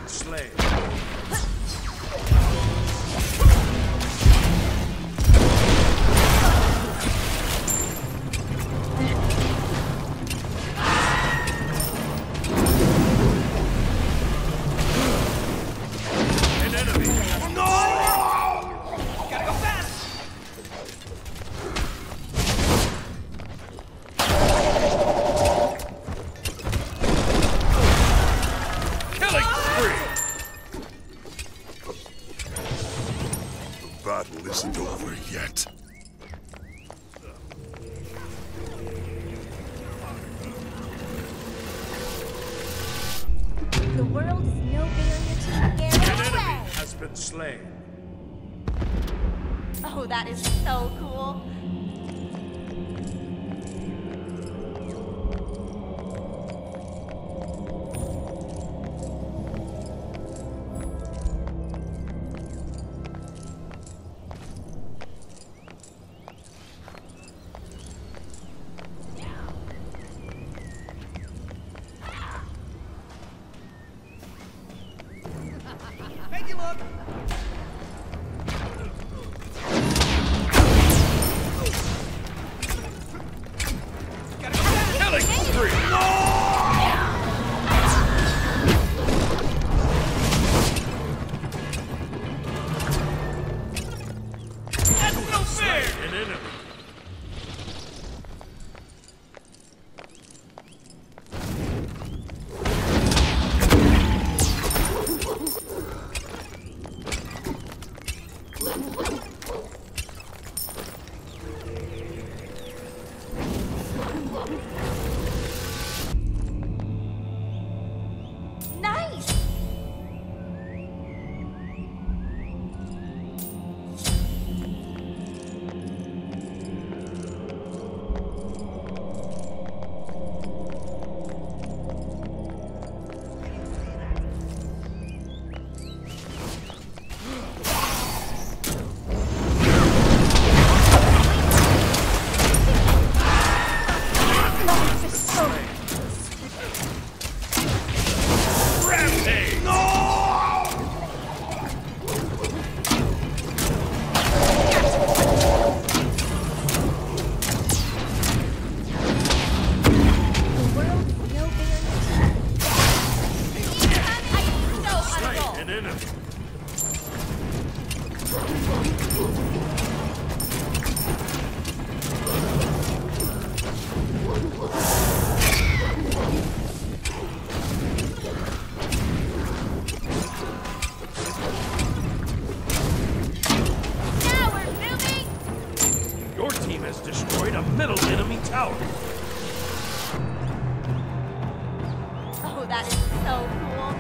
slain. An enemy. Gotta go fast! Killing spree. The battle isn't over yet. The world is no barrier to An Gary. enemy has been slain. Oh, that is so cool. Make you look! Gotta go fast! Killing spree. That's no fair! An enemy. Nice! Life is so Rampage. the world is no barrier to I know how to Slain roll. an enemy. Now we're moving! Your team has destroyed a middle enemy tower. Oh, that is so cool.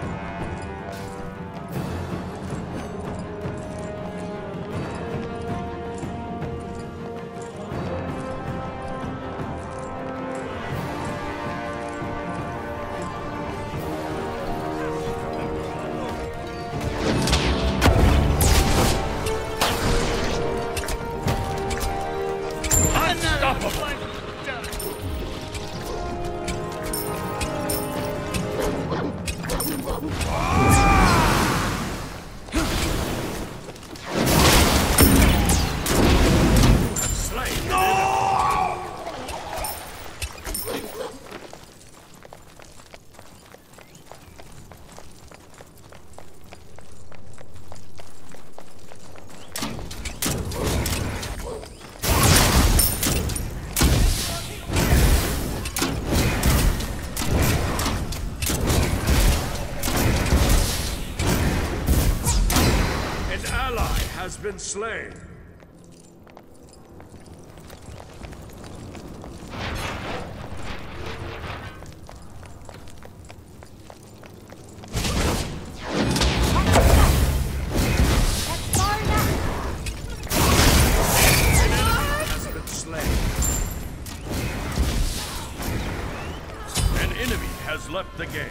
Unstoppable. Slain an enemy. An ally has been slain. That's far enough. An enemy has been slain. An enemy has left the game.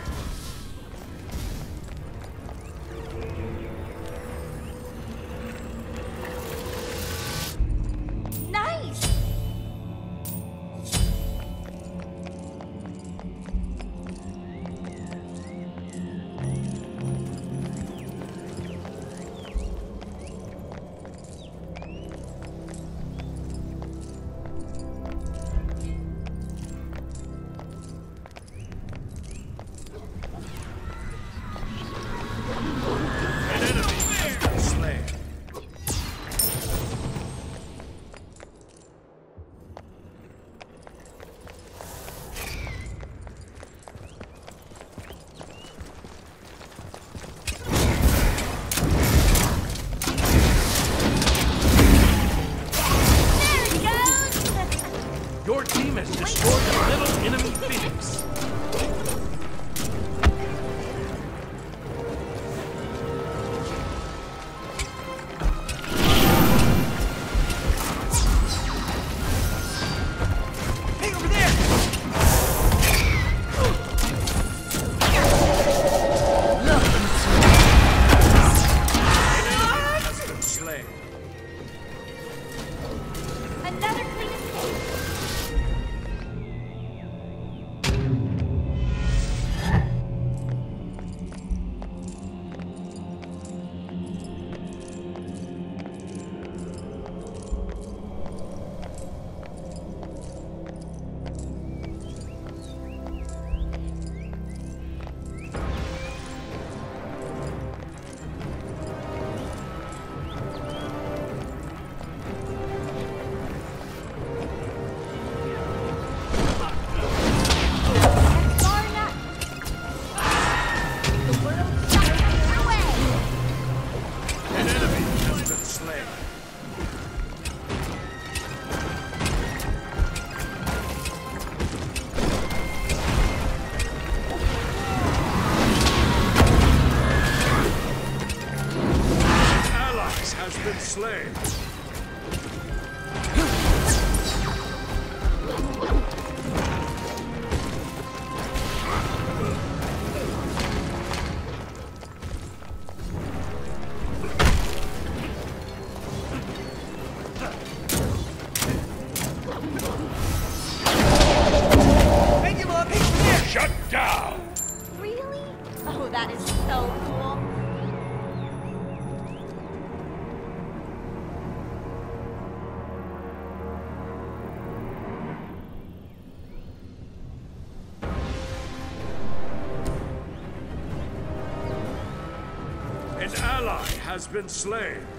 been slain. Make it look. There. Shut down! Really? Oh, that is so cool. An ally has been slain.